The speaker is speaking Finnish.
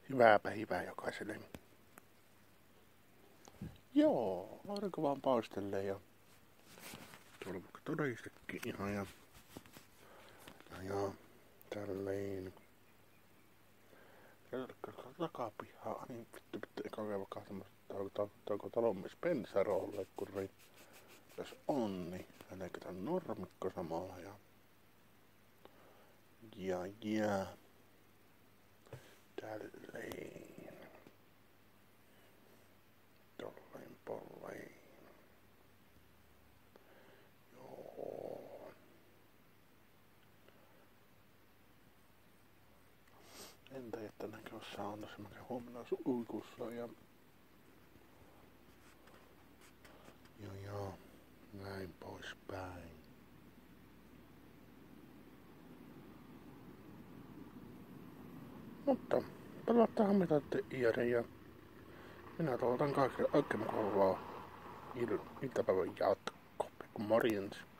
Hyvääpä hyvää jokaiselle. Joo, aurinko vaan paistelee ja tuolla vaikka todellistekin ihan ja tälleen. Kelkkaa takapihaa, niin vittu eka käydä katsomassa, onko talonmies pensarolle, kun jos on, niin hänellä on normikko samalla ja tälleen. Tolleen polleen. Joo. Entä että näkö saunassa, mä käyn huomenna uikussa ja näin poispäin. Mutta palataan mitä teidän ja minä toivotan kaikille oikein mukavaa iltapäivän jatkoa. Morjens.